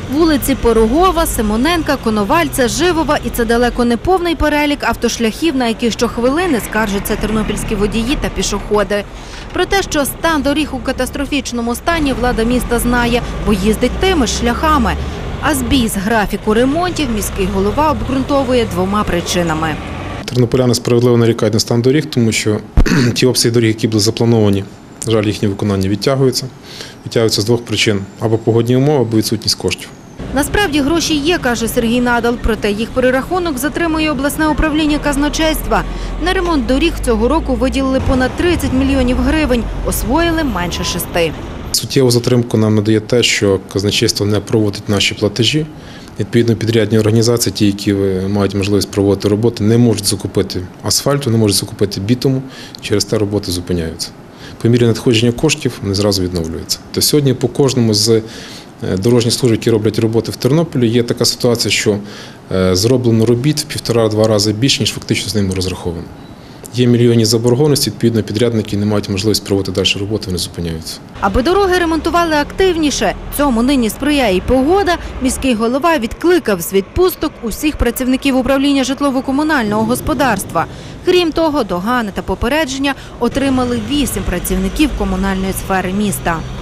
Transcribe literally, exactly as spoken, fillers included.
Вулиці Порогова, Симоненка, Коновальця, Живова – і це далеко не повний перелік автошляхів, на які щохвилини скаржаться тернопільські водії та пішоходи. Про те, що стан доріг у катастрофічному стані, влада міста знає, бо їздить тими ж шляхами. А збій з графіку ремонтів міський голова обґрунтовує двома причинами. Тернополяни справедливо нарікають на стан доріг, тому що ті обсяги доріг, які були заплановані, на жаль, їхнє виконання відтягується. Відтягується з двох причин – або погодні умови, або відсутність коштів. Насправді гроші є, каже Сергій Надал, проте їх перерахунок затримує обласне управління казначейства. На ремонт доріг цього року виділили понад тридцять мільйонів гривень, освоїли менше шести. Суттєву затримку нам надає те, що казначейство не проводить наші платежі. Відповідно, підрядні організації, ті, які мають можливість проводити роботи, не можуть закупити асфальту, не можуть закупити бітуму, через те роботи зупиняються. По мірі надходження коштів вони зразу відновлюються. То сьогодні по кожному з дорожніх служб, які роблять роботи в Тернополі, є така ситуація, що зроблено робіт в півтора-два рази більше, ніж фактично з ними розраховано. Є мільйонні заборгованості, відповідно, підрядники не мають можливості проводити далі роботи, вони зупиняються. Аби дороги ремонтували активніше, цьому нині сприяє і погода, міський голова відкликав з відпусток усіх працівників управління житлово-комунального господарства. Крім того, догани та попередження отримали вісім працівників комунальної сфери міста.